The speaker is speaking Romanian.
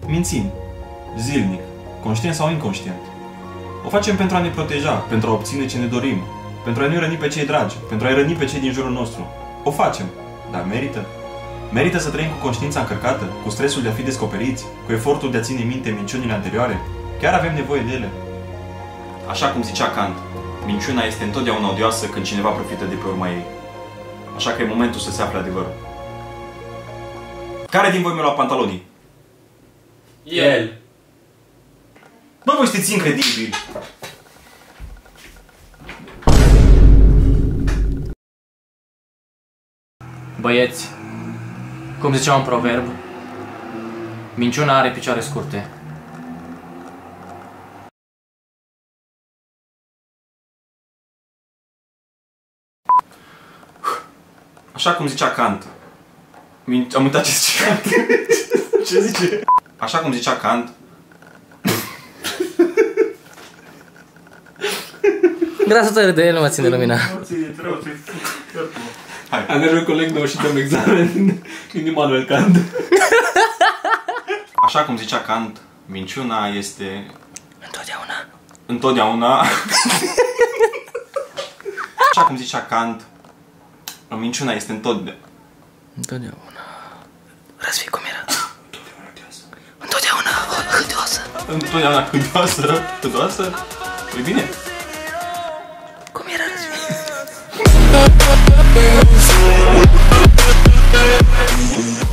mințind, zilnic, conștient sau inconștient. O facem pentru a ne proteja, pentru a obține ce ne dorim, pentru a nu răni pe cei dragi, pentru a-i răni pe cei din jurul nostru. O facem, dar merită? Merită să trăim cu conștiința încărcată, cu stresul de a fi descoperiți, cu efortul de a ține minte minciunile anterioare? Chiar avem nevoie de ele? Așa cum zicea Kant, minciuna este întotdeauna odioasă când cineva profită de pe urma ei. Așa că e momentul să se afle adevărul. Care din voi mi-a luat pantalonii? El! Bă, voi sunteți incredibili! Băieți, cum zicea un proverb, minciuna are picioare scurte. Așa cum zicea Kant. Am uitat ce zice Kant. Ce zice? Așa cum zicea Kant. Grasul tău de el nu mă ține lumina. Hai. Angajăm un coleg meu și dăm examen din Immanuel Kant. Așa cum zicea Kant, minciuna este... Întotdeauna. Întotdeauna. Așa cum zicea Kant, minciuna este întotdeauna. Întotdeauna. Răsfii cum era? Întotdeauna hâdioasă. Întotdeauna hâdioasă. Hâdioasă? Păi bine. Cum era Răsfii?